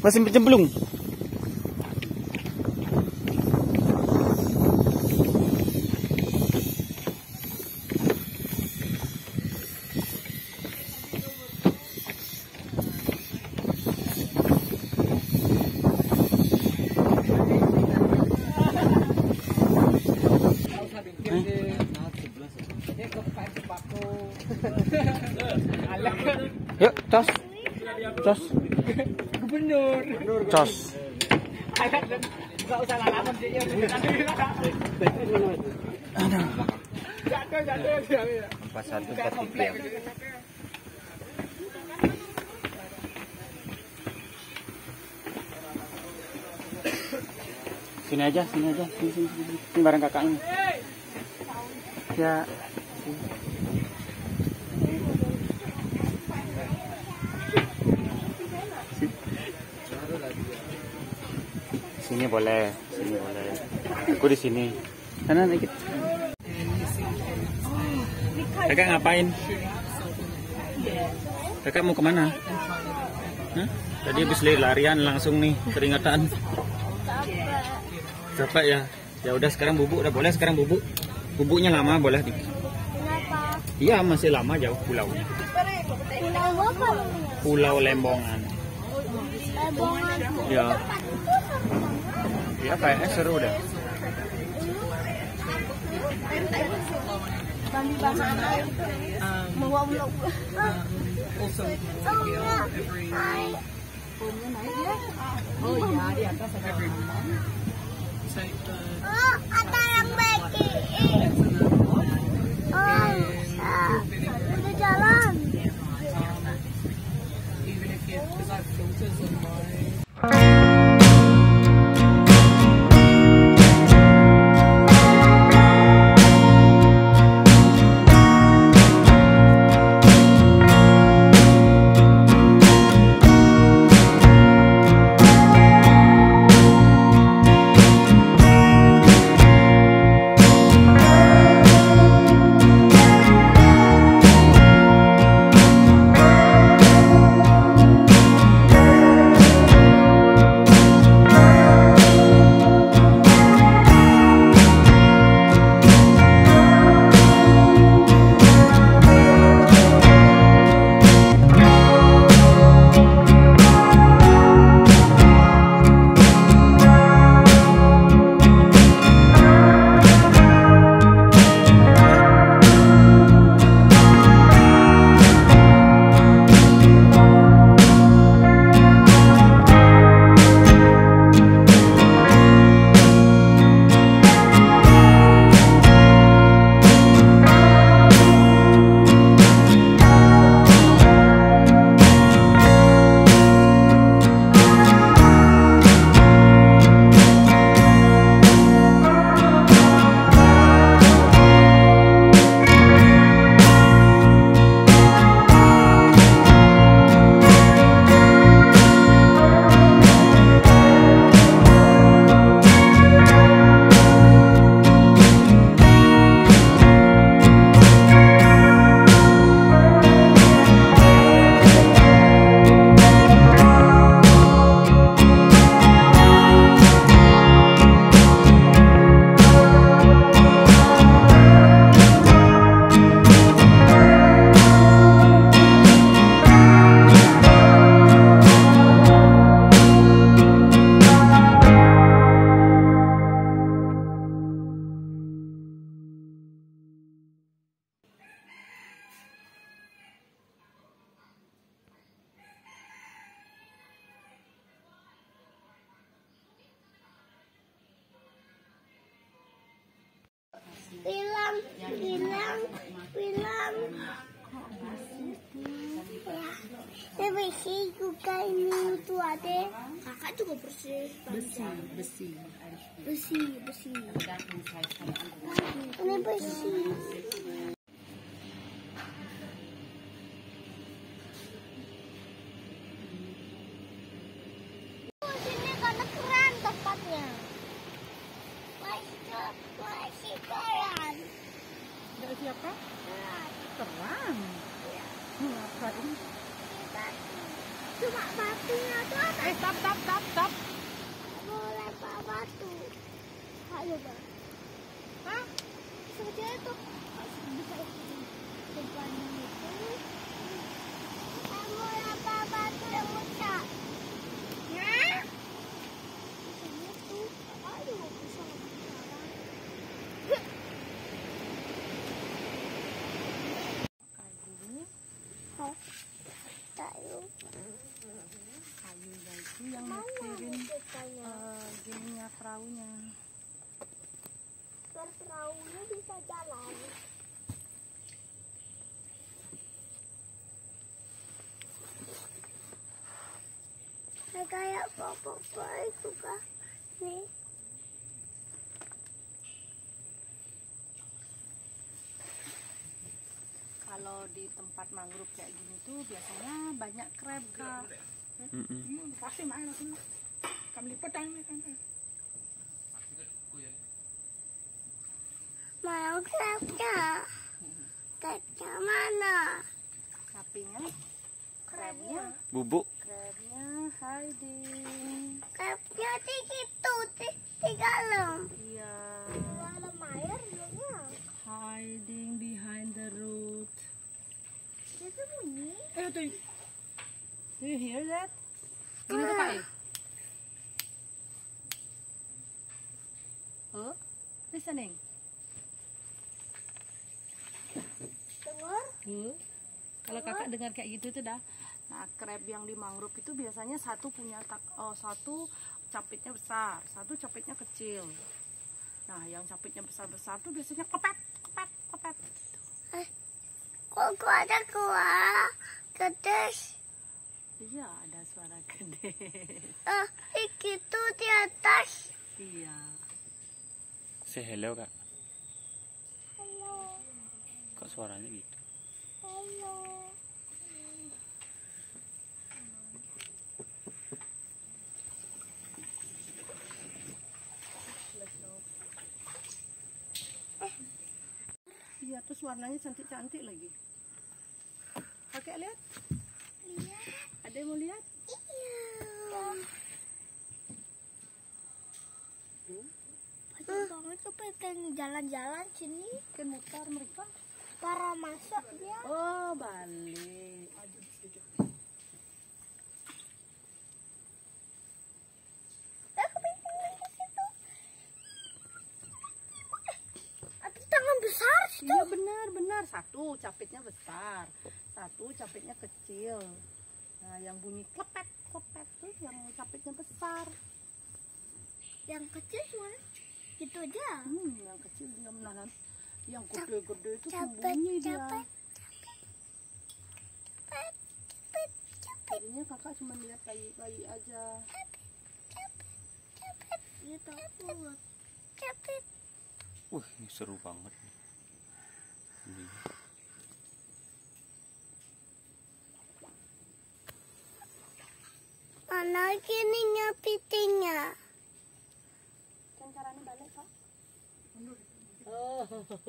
Masih bercemplung. Yuk, cos. Cos. Gubernur. Cos. Enggak usah lalaman sih ya. Aduh. Jatuh. 4143. Sini aja. Sini bareng kakaknya. Ya. Sini boleh. Aku di sini. Sana dikit. Kakak ngapain? Kakak mau kemana? Hah? Tadi habis larian langsung nih keringatan. Capek ya. Ya udah sekarang bubuk, udah boleh sekarang bubuk. Bubuknya lama boleh. Kenapa? Iya masih lama jauh pulaunya. Pulau apa namanya? Pulau Lembongan. Lebongan. Ya. Ya kayaknya seru dah. Oh iya, di atas ada. Oh, ada yang baking. Oh, udah jalan. Bilang. Ya bersih juga ini tuh adek. Kakak juga bersih. Besi. Ini bersih. Sini karena keren tempatnya. Masih keren. Dari siapa? Terang. Ngapain? Cuma batunya tuh ada Stop. Mau lempar batu. Ayo bang. Hah? Saja itu bisa depannya itu. Mau lempar batu yang besar. Ya. Misalnya tuh, ayo bisa sekarang. Oh, tahu. Kayunya itu yang Mana nyepirin ceritanya? gininya perahunya. Biar perahunya bisa jalan. Kayak papa itu kah? Nih. Kalau di tempat mangrove kayak gini tuh biasanya banyak crab, Kak. Pasti main langsung. Kami lipat ini kan. Mau crabnya? Crabnya mana? Sapinya, crabnya, Bubuk. crabnya hiding. Crabnya di situ, di dalam. Iya, Dalam air dulunya. hiding behind the root. Dia tuh bunyi. Tuh. Do you hear that? Ini tuh Kak. Oh, listening. Dengar? Kalau kakak dengar kayak gitu tuh dah. Nah, crab yang di mangrove itu biasanya satu satu capitnya besar, satu capitnya kecil. Nah, yang capitnya besar-besar tuh biasanya kepet. Kok ada kuah? Kedes. Iya, ada suara gede. Itu di atas. Iya. Say hello, Kak. Halo. Kok suaranya gitu? Halo. Iya, terus warnanya cantik-cantik lagi. Kakek lihat? Lihat. Ada yang mau lihat? Iya. Banyak banget tuh pengen jalan-jalan sini. Kan mutar mereka. Para masak dia. Oh, balik. Kepiting di situ. Ada tangan besar situ. Iya benar. Satu capitnya besar, satu capitnya kecil. Nah, yang bunyi klepet tuh yang capitnya besar. Yang kecil cuma gitu aja. Yang kecil dia menahan. Yang gede-gede itu Capek, sembunyi dia. capek. Jadinya kakak cuma lihat bayi aja. Dia takut. Capek. Ini seru banget. Ini. Mana gininya pitingnya? Kan caranya balik kak. Mundur. Oh.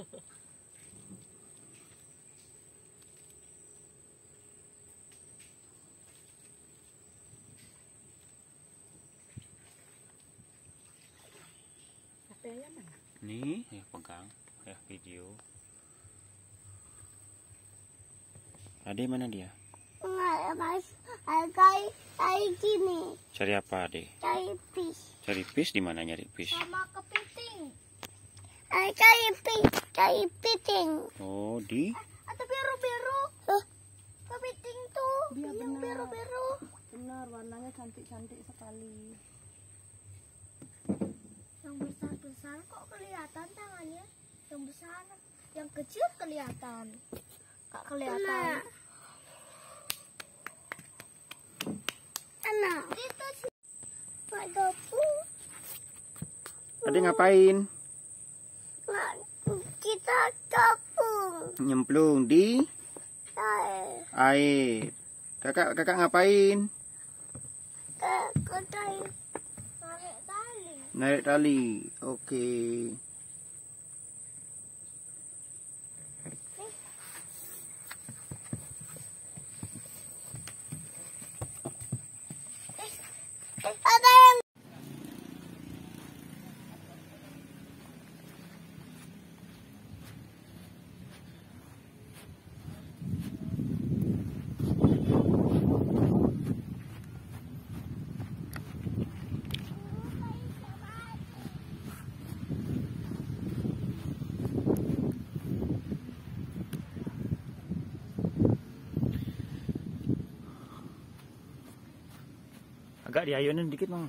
HP-nya mana? Nih, ya pegang. Ya video. Ade mana dia? Nggak, Mas. Kayak gini. Cari apa, Ade? Kayak fish. Cari fish di mana nyari fish? Sama kepiting. Kayak piting. Oh, di Ada biru-biru. Kepiting tuh. Dia Yang benar. biru-biru. Benar, warnanya cantik-cantik sekali. Yang besar-besar kok kelihatan tangannya. Yang besar. Yang kecil kelihatan. Kak kelihatan. Anak. Itu sih. Pak Dopu. Ade ngapain? Kita gabung. Nyemplung di air. Kakak ngapain? Kedai tarik tali. Narik tali. Oke. Kak diayunin dikit mau.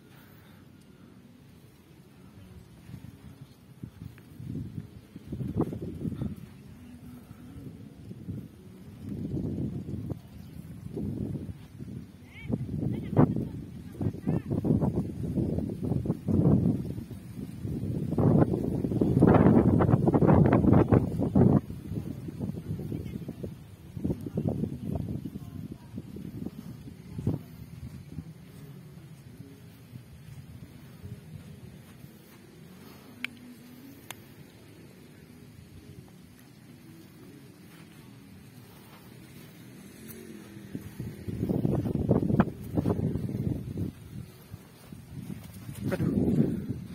Aduh.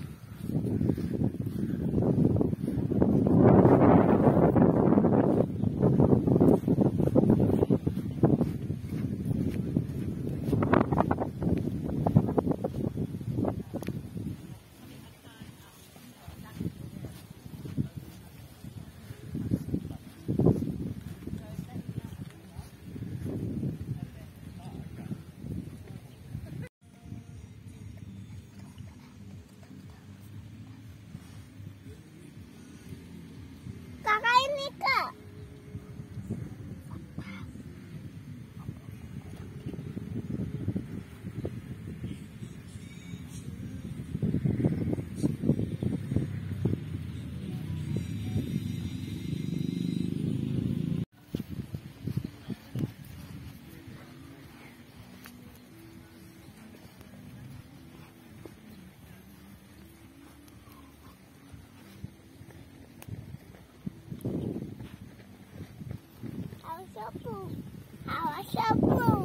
Kakak ini kak. Awas sapu.